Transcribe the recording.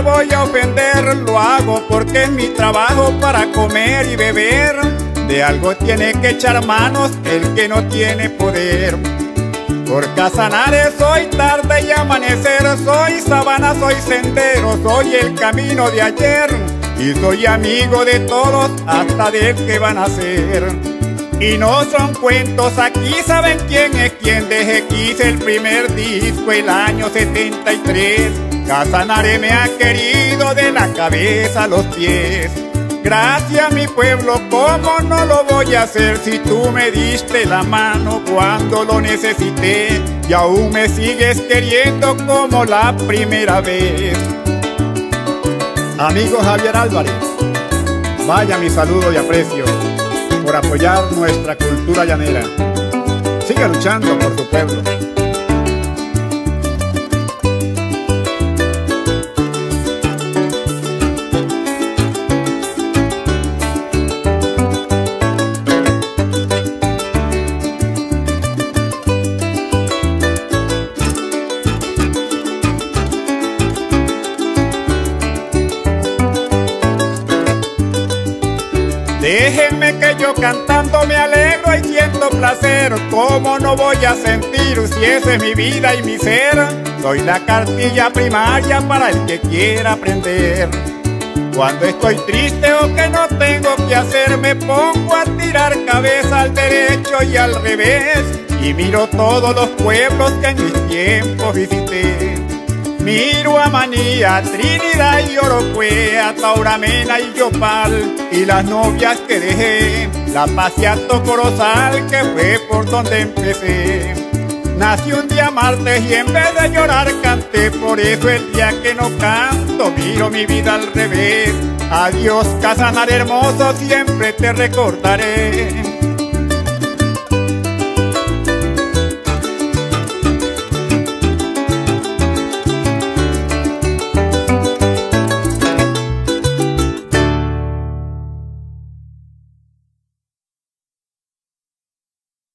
voy a ofender, lo hago porque es mi trabajo para comer y beber. De algo tiene que echar manos el que no tiene poder. Por Casanare soy tarde y amanecer, soy sabana, soy sendero, soy el camino de ayer. Y soy amigo de todos, hasta del que van a ser. Y no son cuentos, aquí saben quién es quién. Desde que hice el primer disco el año 73, Casanare me ha querido de la cabeza a los pies. Gracias mi pueblo, ¿cómo no lo voy a hacer? Si tú me diste la mano cuando lo necesité y aún me sigues queriendo como la primera vez. Amigo Javier Álvarez, vaya mi saludo y aprecio por apoyar nuestra cultura llanera. Siga luchando por su pueblo. Déjenme que yo cantando me alegro y siento placer. ¿Cómo no voy a sentir si esa es mi vida y mi ser? Soy la cartilla primaria para el que quiera aprender. Cuando estoy triste o que no tengo que hacer, me pongo a tirar cabeza al derecho y al revés, y miro todos los pueblos que en mis tiempos visité. Miro a Manía, Trinidad y Orocuea, Tauramena y Yopal, y las novias que dejé, La Paz y Alto Corozal, que fue por donde empecé. Nací un día martes y en vez de llorar canté, por eso el día que no canto miro mi vida al revés. Adiós Casanare hermoso, siempre te recordaré.